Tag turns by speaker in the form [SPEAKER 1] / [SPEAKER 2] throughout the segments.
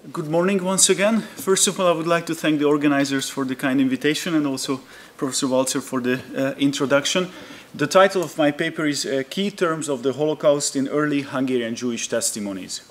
[SPEAKER 1] Good morning once again. First of all, I would like to thank the organizers for the kind invitation and also Professor Walzer for the introduction. The title of my paper is Key Terms of the Holocaust in Early Hungarian Jewish Testimonies.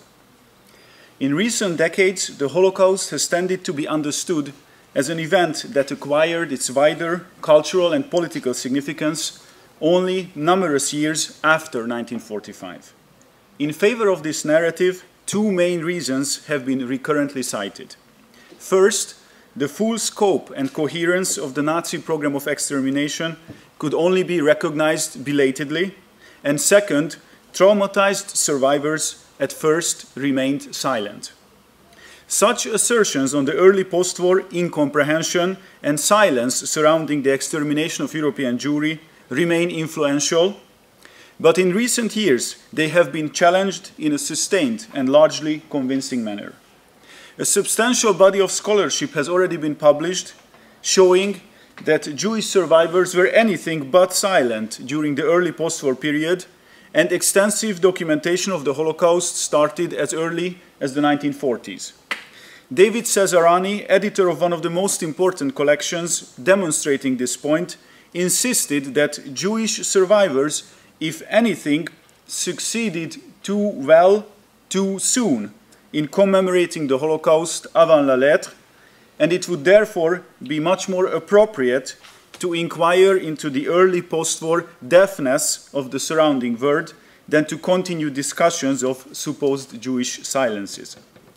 [SPEAKER 1] In recent decades, the Holocaust has tended to be understood as an event that acquired its wider cultural and political significance only numerous years after 1945. In favor of this narrative, two main reasons have been recurrently cited. First, the full scope and coherence of the Nazi program of extermination could only be recognized belatedly, and second, traumatized survivors at first remained silent. Such assertions on the early post-war incomprehension and silence surrounding the extermination of European Jewry remain influential, but in recent years they have been challenged in a sustained and largely convincing manner. A substantial body of scholarship has already been published showing that Jewish survivors were anything but silent during the early post-war period, and extensive documentation of the Holocaust started as early as the 1940s. David Cesarani, editor of one of the most important collections demonstrating this point, insisted that Jewish survivors, if anything, succeeded too well, too soon in commemorating the Holocaust avant la lettre, and it would therefore be much more appropriate to inquire into the early post-war deafness of the surrounding world than to continue discussions of supposed Jewish silences.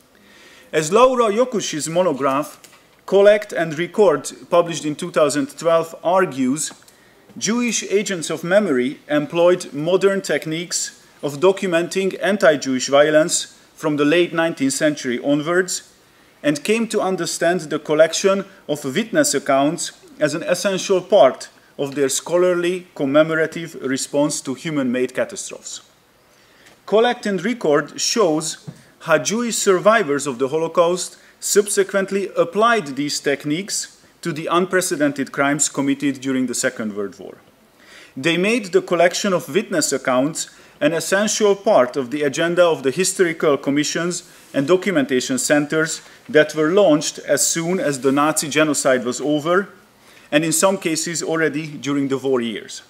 [SPEAKER 1] As Laura Jokusch's monograph, Collect and Record, published in 2012, argues, Jewish agents of memory employed modern techniques of documenting anti-Jewish violence from the late 19th century onwards and came to understand the collection of witness accounts as an essential part of their scholarly commemorative response to human-made catastrophes. Collect and Record shows how Jewish survivors of the Holocaust subsequently applied these techniques to the unprecedented crimes committed during the Second World War. They made the collection of witness accounts an essential part of the agenda of the historical commissions and documentation centers that were launched as soon as the Nazi genocide was over, and in some cases already during the war years.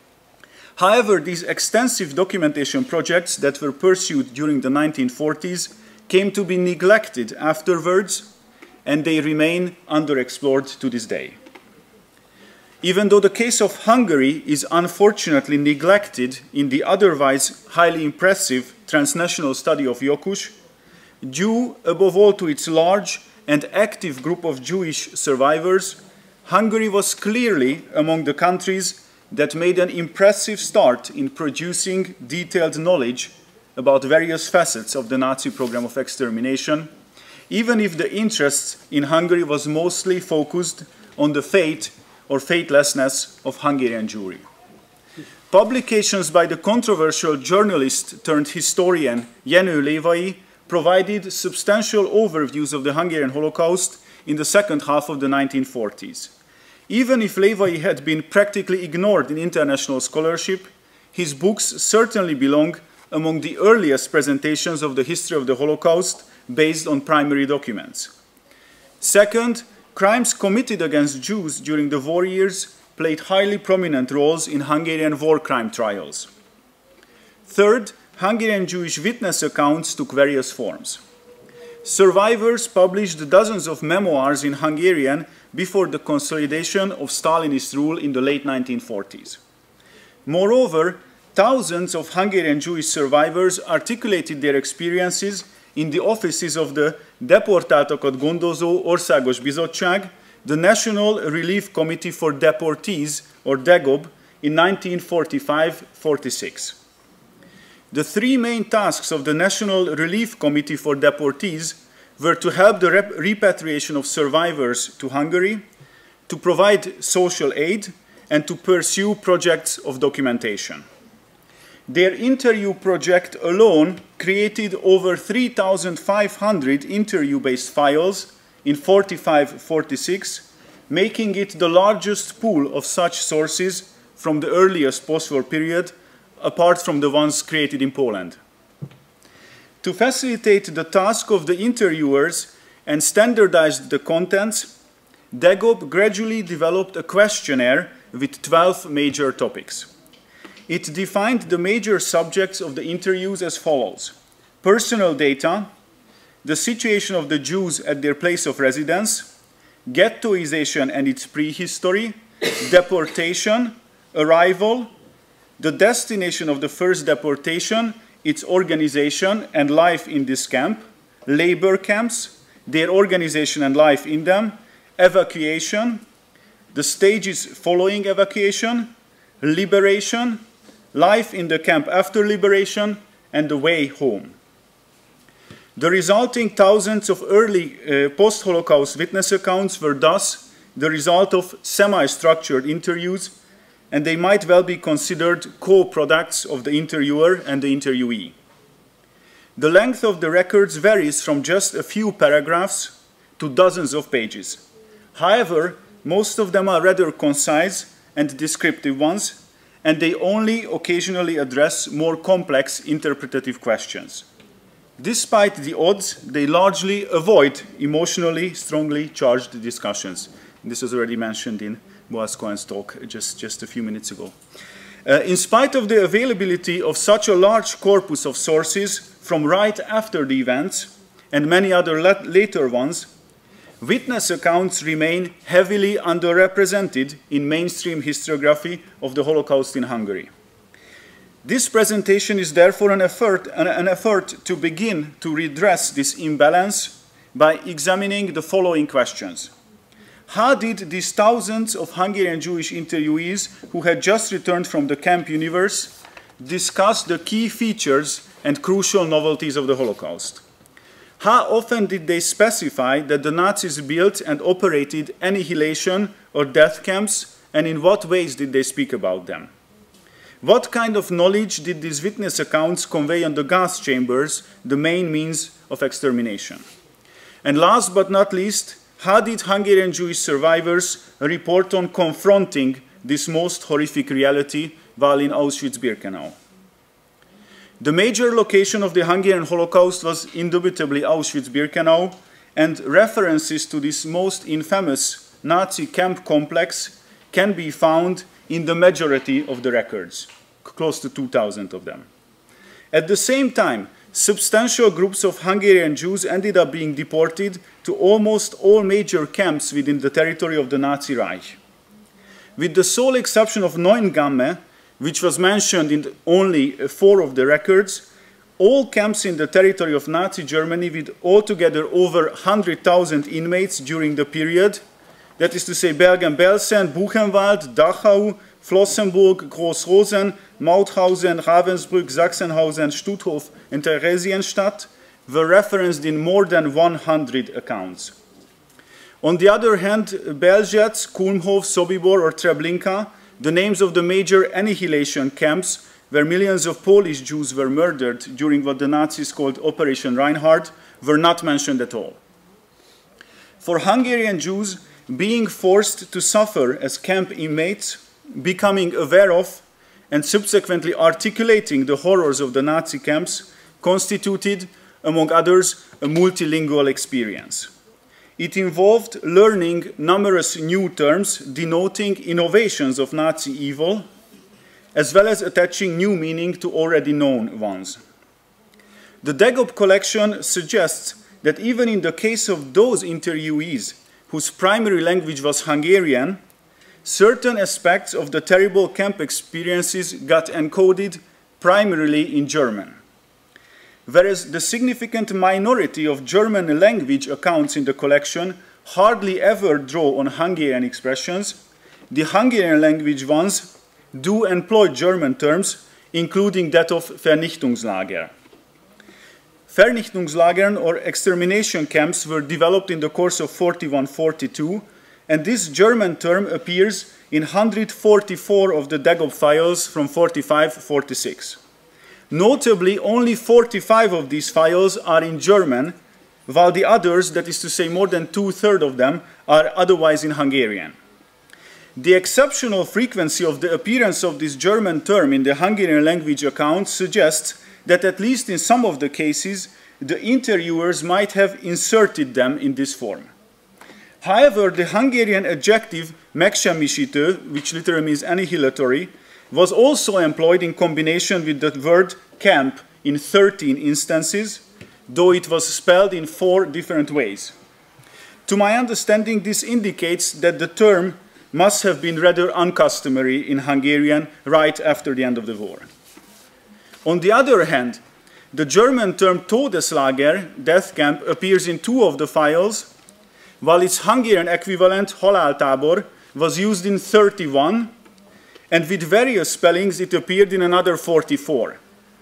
[SPEAKER 1] However, these extensive documentation projects that were pursued during the 1940s came to be neglected afterwards, and they remain underexplored to this day. Even though the case of Hungary is unfortunately neglected in the otherwise highly impressive transnational study of Jokusch, due above all to its large and active group of Jewish survivors, Hungary was clearly among the countries that made an impressive start in producing detailed knowledge about various facets of the Nazi program of extermination, even if the interest in Hungary was mostly focused on the fate or fatelessness of Hungarian Jewry. Publications by the controversial journalist turned historian Jenő Lévai provided substantial overviews of the Hungarian Holocaust in the second half of the 1940s. Even if Lévai had been practically ignored in international scholarship, his books certainly belong among the earliest presentations of the history of the Holocaust based on primary documents. Second, crimes committed against Jews during the war years played highly prominent roles in Hungarian war crime trials. Third, Hungarian Jewish witness accounts took various forms. Survivors published dozens of memoirs in Hungarian before the consolidation of Stalinist rule in the late 1940s. Moreover, thousands of Hungarian Jewish survivors articulated their experiences in the offices of the Deportáltakat Gondozó Országos Bizottság, the National Relief Committee for Deportees, or DEGOB, in 1945-46. The three main tasks of the National Relief Committee for Deportees were to help the repatriation of survivors to Hungary, to provide social aid, and to pursue projects of documentation. Their interview project alone created over 3,500 interview-based files in 45-46, making it the largest pool of such sources from the earliest post-war period, apart from the ones created in Poland. To facilitate the task of the interviewers and standardize the contents, DAGOP gradually developed a questionnaire with 12 major topics. It defined the major subjects of the interviews as follows: personal data, the situation of the Jews at their place of residence, ghettoization and its prehistory, deportation, arrival, the destination of the first deportation, its organization and life in this camp, labor camps, their organization and life in them, evacuation, the stages following evacuation, liberation, life in the camp after liberation, and the way home. The resulting thousands of early post-Holocaust witness accounts were thus the result of semi-structured interviews, and they might well be considered co-products of the interviewer and the interviewee. The length of the records varies from just a few paragraphs to dozens of pages. However, most of them are rather concise and descriptive ones, and they only occasionally address more complex interpretative questions. Despite the odds, they largely avoid emotionally strongly charged discussions. This was already mentioned in Boaz Cohen's talk just a few minutes ago. In spite of the availability of such a large corpus of sources from right after the events and many other later ones, witness accounts remain heavily underrepresented in mainstream historiography of the Holocaust in Hungary. This presentation is therefore an effort to begin to redress this imbalance by examining the following questions. How did these thousands of Hungarian Jewish interviewees who had just returned from the camp universe discuss the key features and crucial novelties of the Holocaust? How often did they specify that the Nazis built and operated annihilation or death camps, and in what ways did they speak about them? What kind of knowledge did these witness accounts convey on the gas chambers, the main means of extermination? And last but not least, how did Hungarian Jewish survivors report on confronting this most horrific reality while in Auschwitz-Birkenau? The major location of the Hungarian Holocaust was indubitably Auschwitz-Birkenau, and references to this most infamous Nazi camp complex can be found in the majority of the records, close to 2,000 of them. At the same time, substantial groups of Hungarian Jews ended up being deported to almost all major camps within the territory of the Nazi Reich. With the sole exception of Neuengamme, which was mentioned in only 4 of the records, all camps in the territory of Nazi Germany with altogether over 100,000 inmates during the period, that is to say Bergen-Belsen, Buchenwald, Dachau, Flossenburg, Großrosen, Mauthausen, Ravensbrück, Sachsenhausen, Stutthof, and Theresienstadt, were referenced in more than 100 accounts. On the other hand, Belzec, Kulmhof, Sobibor, or Treblinka, the names of the major annihilation camps where millions of Polish Jews were murdered during what the Nazis called Operation Reinhard, were not mentioned at all. For Hungarian Jews, being forced to suffer as camp inmates, becoming aware of, and subsequently articulating the horrors of the Nazi camps constituted, among others, a multilingual experience. It involved learning numerous new terms denoting innovations of Nazi evil, as well as attaching new meaning to already known ones. The DAGOP collection suggests that even in the case of those interviewees whose primary language was Hungarian, certain aspects of the terrible camp experiences got encoded primarily in German. Whereas the significant minority of German language accounts in the collection hardly ever draw on Hungarian expressions, the Hungarian language ones do employ German terms, including that of Vernichtungslager. Vernichtungslagern, or extermination camps, were developed in the course of 41-42, and this German term appears in 144 of the DAGOP files from 45-46. Notably, only 45 of these files are in German, while the others, that is to say more than 2/3 of them, are otherwise in Hungarian. The exceptional frequency of the appearance of this German term in the Hungarian language account suggests that at least in some of the cases, the interviewers might have inserted them in this form. However, the Hungarian adjective megsemmisítő, which literally means annihilatory, was also employed in combination with the word camp in 13 instances, though it was spelled in 4 different ways. To my understanding, this indicates that the term must have been rather uncustomary in Hungarian right after the end of the war. On the other hand, the German term Todeslager, death camp, appears in 2 of the files, while its Hungarian equivalent, haláltábor, was used in 31, and with various spellings it appeared in another 44.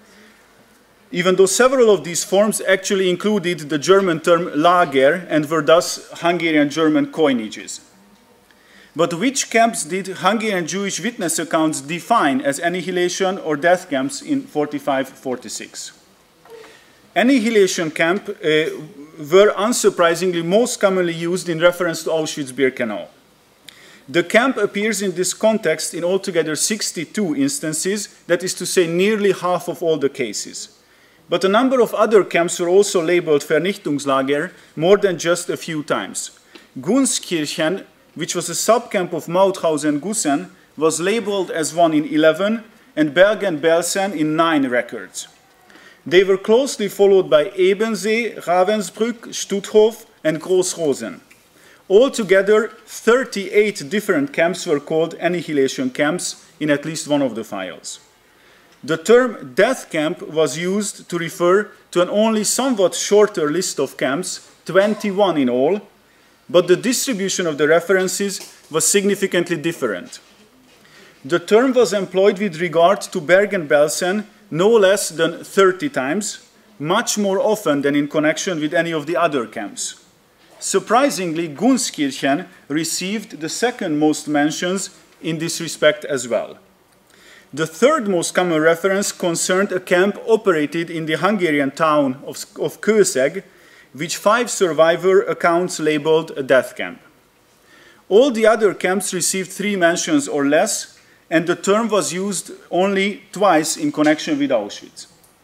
[SPEAKER 1] Even though several of these forms actually included the German term Lager and were thus Hungarian-German coinages. But which camps did Hungarian Jewish witness accounts define as annihilation or death camps in 45-46? Annihilation camp were unsurprisingly most commonly used in reference to Auschwitz-Birkenau. The camp appears in this context in altogether 62 instances, that is to say nearly half of all the cases. But a number of other camps were also labeled Vernichtungslager more than just a few times. Gunskirchen, which was a subcamp of Mauthausen-Gusen, was labeled as one in 11, and Bergen-Belsen in 9 records. They were closely followed by Ebensee, Ravensbrück, Stutthof, and Großrosen. Altogether, 38 different camps were called annihilation camps in at least one of the files. The term death camp was used to refer to an only somewhat shorter list of camps, 21 in all, but the distribution of the references was significantly different. The term was employed with regard to Bergen-Belsen no less than 30 times, much more often than in connection with any of the other camps. Surprisingly, Gunskirchen received the second most mentions in this respect as well. The third most common reference concerned a camp operated in the Hungarian town of Kőszeg, which 5 survivor accounts labeled a death camp. All the other camps received 3 mentions or less, and the term was used only twice in connection with Auschwitz.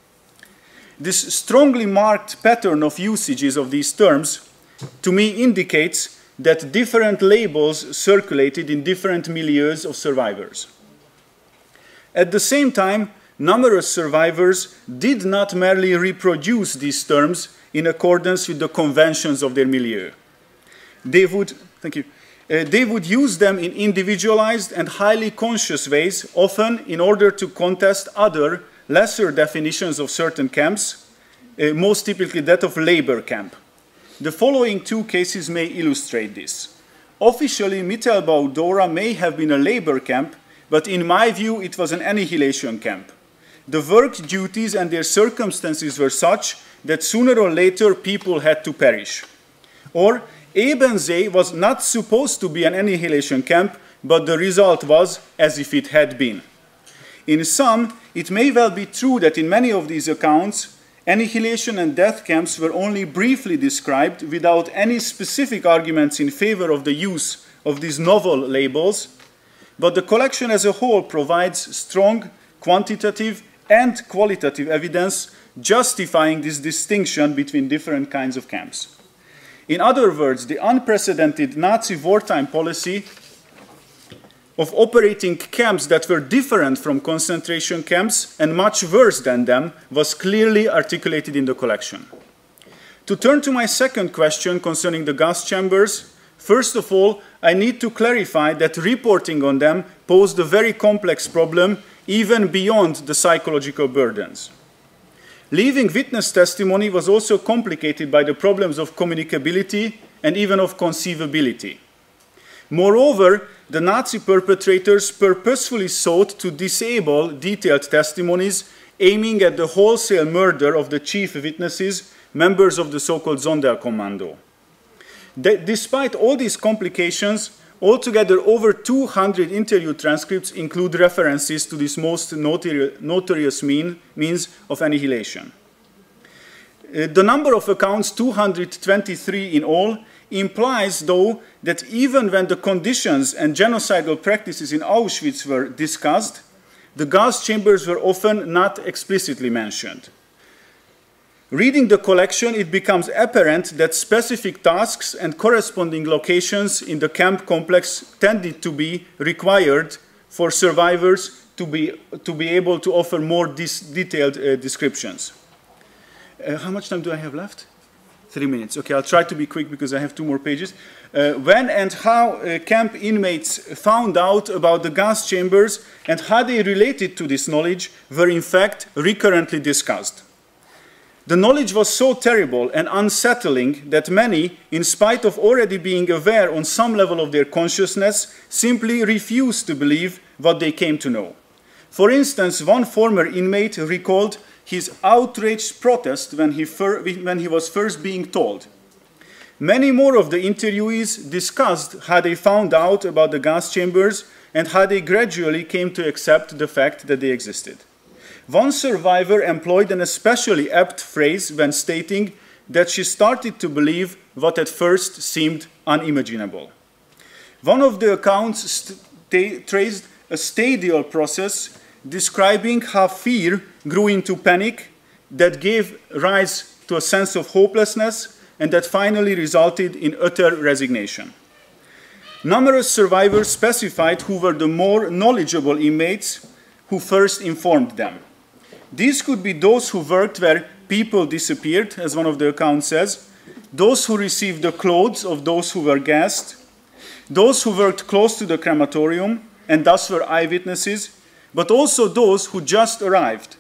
[SPEAKER 1] This strongly marked pattern of usages of these terms, to me, indicates that different labels circulated in different milieus of survivors. At the same time, numerous survivors did not merely reproduce these terms in accordance with the conventions of their milieu. They would use them in individualized and highly conscious ways, often in order to contest other, lesser definitions of certain camps, most typically that of labor camp. The following 2 cases may illustrate this. Officially, Mittelbau-Dora may have been a labor camp, but in my view, it was an annihilation camp. The work duties and their circumstances were such that sooner or later people had to perish. Or Ebensee was not supposed to be an annihilation camp, but the result was as if it had been. In sum, it may well be true that in many of these accounts, annihilation and death camps were only briefly described without any specific arguments in favor of the use of these novel labels, but the collection as a whole provides strong quantitative and qualitative evidence justifying this distinction between different kinds of camps. In other words, the unprecedented Nazi wartime policy of operating camps that were different from concentration camps and much worse than them was clearly articulated in the collection. To turn to my second question concerning the gas chambers, first of all, I need to clarify that reporting on them posed a very complex problem even beyond the psychological burdens. Leaving witness testimony was also complicated by the problems of communicability and even of conceivability. Moreover, the Nazi perpetrators purposefully sought to disable detailed testimonies aiming at the wholesale murder of the chief witnesses, members of the so-called Sonderkommando. Despite all these complications, altogether over 200 interview transcripts include references to this most notorious means of annihilation. The number of accounts, 223 in all, implies, though, that even when the conditions and genocidal practices in Auschwitz were discussed, the gas chambers were often not explicitly mentioned. Reading the collection, it becomes apparent that specific tasks and corresponding locations in the camp complex tended to be required for survivors to be able to offer more detailed descriptions. How much time do I have left? 3 minutes. Okay, I'll try to be quick because I have 2 more pages. When and how camp inmates found out about the gas chambers and how they related to this knowledge were in fact recurrently discussed. The knowledge was so terrible and unsettling that many, in spite of already being aware on some level of their consciousness, simply refused to believe what they came to know. For instance, one former inmate recalled his outraged protest when he was first being told. Many more of the interviewees discussed how they found out about the gas chambers and how they gradually came to accept the fact that they existed. One survivor employed an especially apt phrase when stating that she started to believe what at first seemed unimaginable. One of the accounts traced a stadial process describing how fear grew into panic that gave rise to a sense of hopelessness and that finally resulted in utter resignation. Numerous survivors specified who were the more knowledgeable inmates who first informed them. These could be those who worked where people disappeared, as one of the accounts says, those who received the clothes of those who were gassed, those who worked close to the crematorium and thus were eyewitnesses, but also those who just arrived.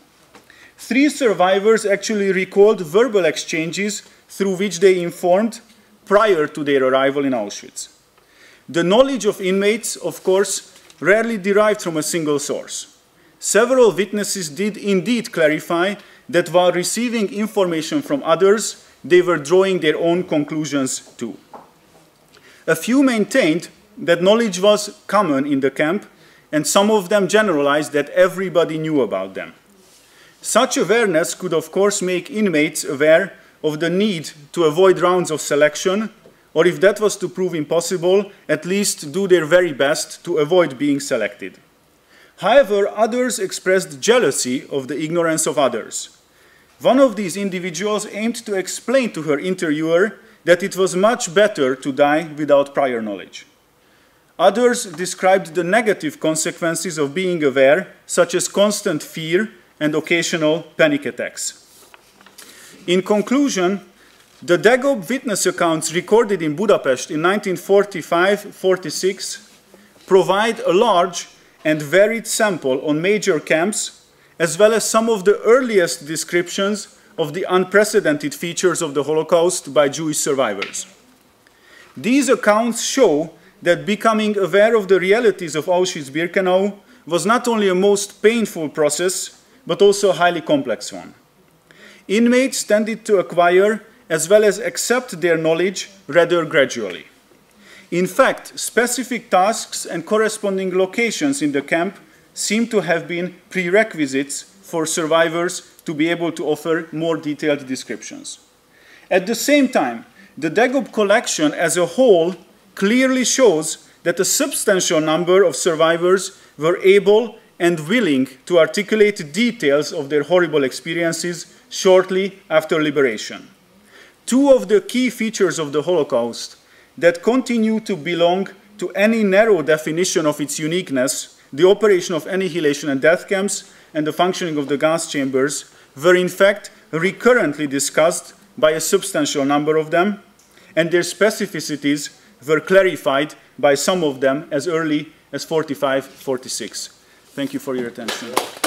[SPEAKER 1] 3 survivors actually recalled verbal exchanges through which they informed prior to their arrival in Auschwitz. The knowledge of inmates, of course, rarely derived from a single source. Several witnesses did indeed clarify that while receiving information from others, they were drawing their own conclusions too. A few maintained that knowledge was common in the camp, and some of them generalized that everybody knew about them. Such awareness could of course make inmates aware of the need to avoid rounds of selection, or if that was to prove impossible, at least do their very best to avoid being selected. However, others expressed jealousy of the ignorance of others. One of these individuals aimed to explain to her interviewer that it was much better to die without prior knowledge. Others described the negative consequences of being aware, such as constant fear and occasional panic attacks. In conclusion, the Dagob witness accounts recorded in Budapest in 1945-46 provide a large and varied sample on major camps, as well as some of the earliest descriptions of the unprecedented features of the Holocaust by Jewish survivors. These accounts show that becoming aware of the realities of Auschwitz-Birkenau was not only a most painful process, but also a highly complex one. Inmates tended to acquire as well as accept their knowledge rather gradually. In fact, specific tasks and corresponding locations in the camp seem to have been prerequisites for survivors to be able to offer more detailed descriptions. At the same time, the Dagob collection as a whole clearly shows that a substantial number of survivors were able and willing to articulate details of their horrible experiences shortly after liberation. 2 of the key features of the Holocaust that continue to belong to any narrow definition of its uniqueness, the operation of annihilation and death camps and the functioning of the gas chambers, were in fact recurrently discussed by a substantial number of them, and their specificities were clarified by some of them as early as 45-46. Thank you for your attention.